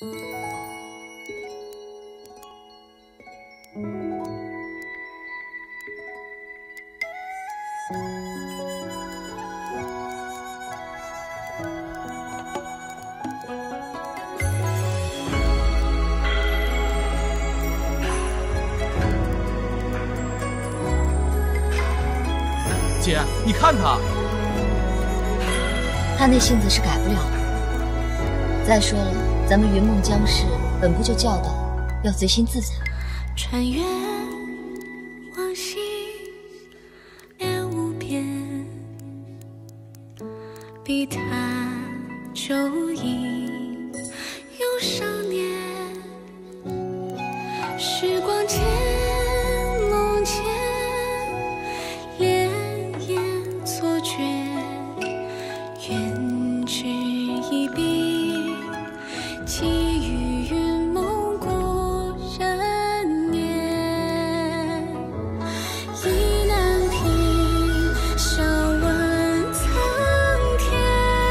姐，你看他， 他那性子是改不了的。再说了，咱们云梦江氏本部就教导要随心自在。 穿越往昔面无边，笔谈旧忆又少年。时光渐梦间，潋滟错觉，愿只一笔，寄予云梦故人年。意难平，笑问苍天，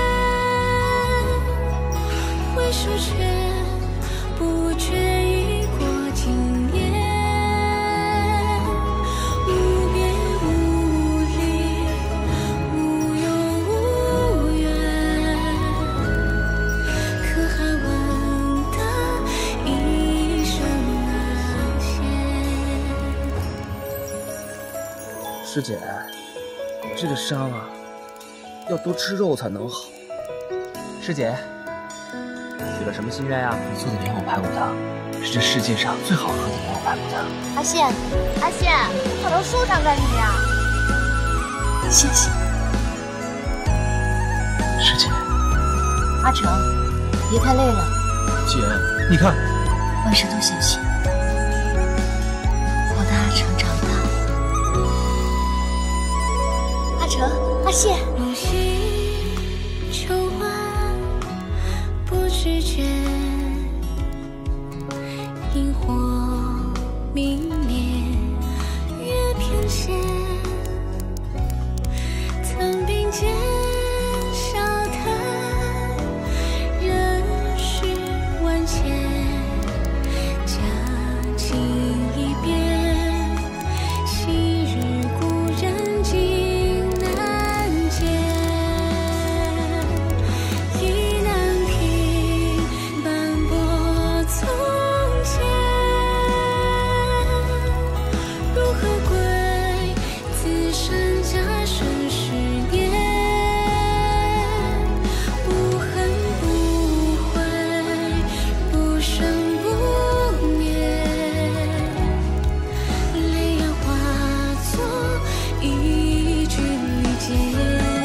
回首却不觉已过经年。无边无离，无忧无怨，可还闻得一声啊谢。 师姐，这个伤啊，要多吃肉才能好。师姐，许了什么心愿呀？你做的莲藕排骨汤是这世界上最好喝的莲藕排骨汤。 阿羡， 阿羡，跑到树上干什么呀？ 谢谢。 师姐， 阿成，别太累了， 姐，你看， 万事都小心。我的阿成长大了。阿成，阿羡， 梦溪秋晚不知觉，萤火明灭，月偏斜。曾并肩笑谈，人世万千，佳境一别，昔日故人今难见。意难平，斑驳从前，如何归？此生家生十年，不恨不悔，不生不灭，泪眼化作一句理解。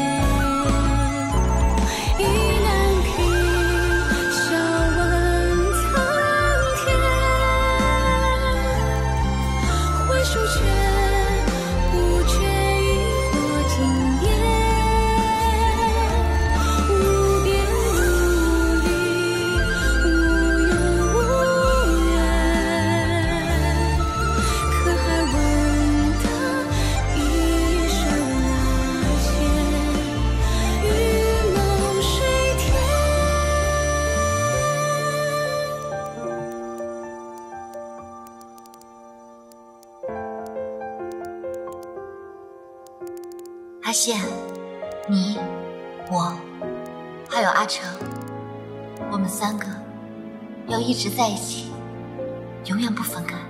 意难平，笑问苍天，回首却不觉已过经年。无边无离，无忧无怨，可还闻得一声啊谢。玉梦水天。 阿羡，你、我，还有阿成，我们三个要一直在一起，永远不分开。